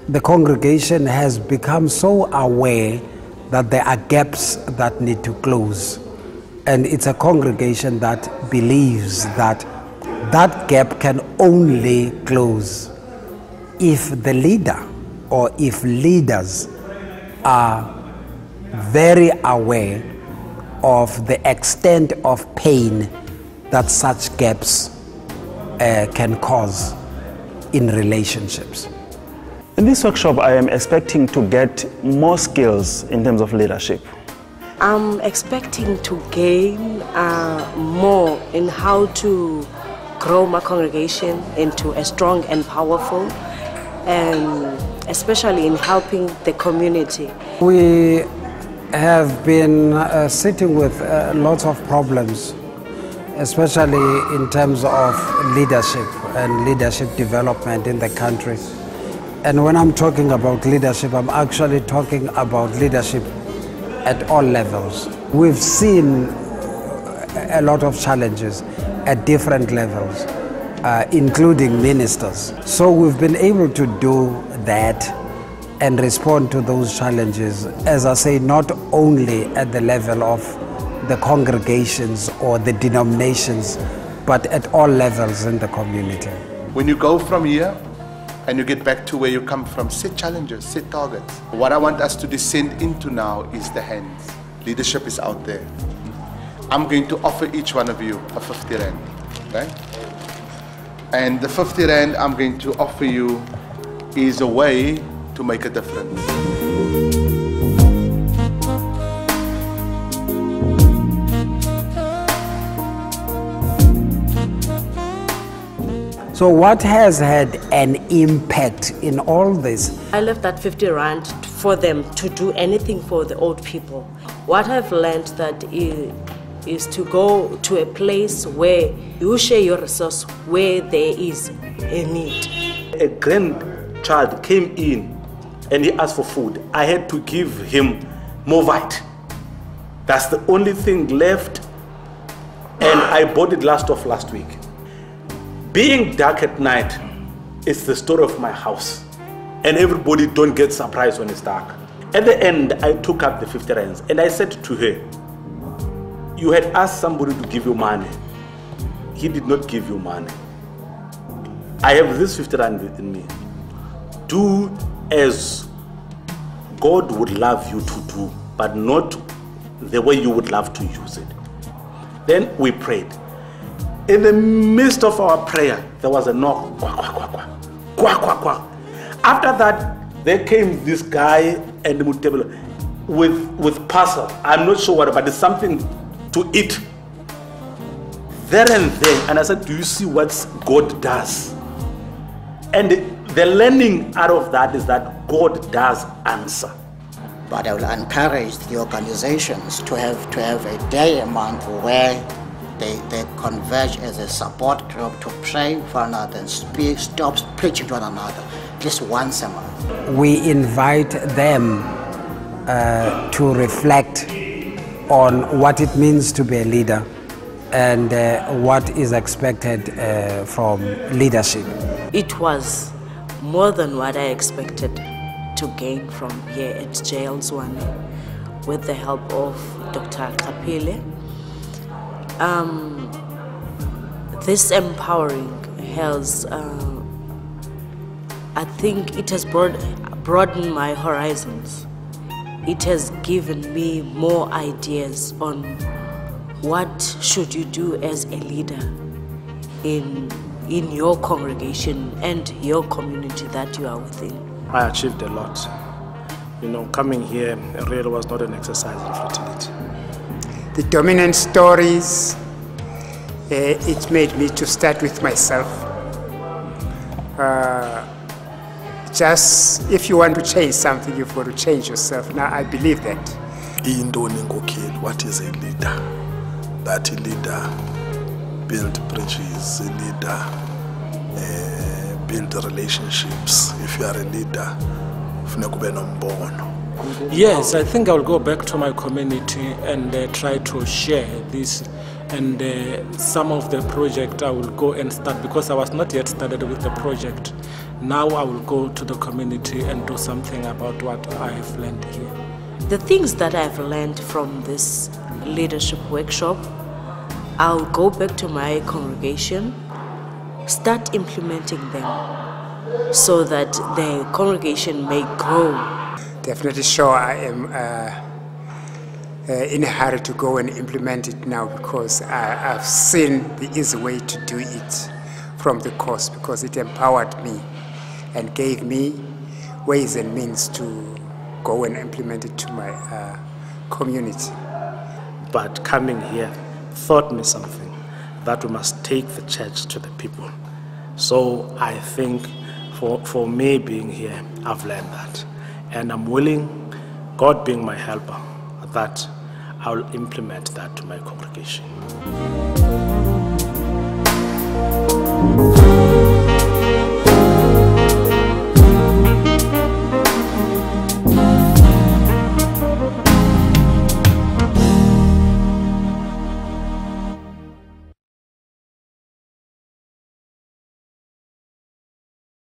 The congregation has become so aware that there are gaps that need to close. And it's a congregation that believes that that gap can only close if the leader or if leaders are very aware of the extent of pain that such gaps can cause in relationships. In this workshop, I am expecting to get more skills in terms of leadership. I'm expecting to gain more in how to grow my congregation into a strong and powerful, and especially in helping the community. We have been sitting with lots of problems, especially in terms of leadership and leadership development in the country. And when I'm talking about leadership, I'm actually talking about leadership at all levels. We've seen a lot of challenges at different levels, including ministers. So we've been able to do that and respond to those challenges, as I say, not only at the level of the congregations or the denominations, but at all levels in the community. When you go from here and you get back to where you come from, set challenges, set targets. What I want us to descend into now is the hands. Leadership is out there. I'm going to offer each one of you a 50 Rand, okay? And the 50 Rand I'm going to offer you is a way to make a difference. So what has had an impact in all this? I left that 50 Rand for them to do anything for the old people. What I've learned that is to go to a place where you share your resource where there is a need. A grandchild came in and he asked for food. I had to give him Movite. That's the only thing left, and I bought it last week. Being dark at night is the story of my house, and everybody don't get surprised when it's dark. At the end, I took up the 50 Rands and I said to her, you had asked somebody to give you money. He did not give you money. I have this 50 Rand within me. Do as God would love you to do, but not the way you would love to use it. Then we prayed. In the midst of our prayer, there was a knock. Quack, quack, quack, quack. Quack, quack, quack. After that, there came this guy and the table with parcel. I'm not sure what, but it's something to eat. There and then, and I said, do you see what God does? And the learning out of that is that God does answer. But I will encourage the organizations to have a day a month where they converge as a support group to pray for another and stop preaching to one another, just once a month. We invite them to reflect on what it means to be a leader and what is expected from leadership. It was more than what I expected to gain from here at JL Zwane with the help of Dr. Kapile. This empowering has, I think it has broadened my horizons. It has given me more ideas on what should you do as a leader in your congregation and your community that you are within. I achieved a lot. You know, coming here really was not an exercise in fertility. The dominant stories, it made me to start with myself. Just if you want to change something, you've got to change yourself. Now I believe that. What is a leader? That a leader build bridges, a leader build relationships. If you are a leader, yes, I think I'll go back to my community and try to share this And some of the project I will go and start, because I was not yet started with the project. Now I will go to the community and do something about what I have learned here. The things that I've learned from this leadership workshop, I'll go back to my congregation, start implementing them so that the congregation may grow. Definitely sure I am in a hurry to go and implement it now, because I've seen the easy way to do it from the course, because it empowered me and gave me ways and means to go and implement it to my community. But coming here taught me something, that we must take the church to the people. So I think for me being here, I've learned that. And I'm willing, God being my helper, that I'll implement that to my congregation.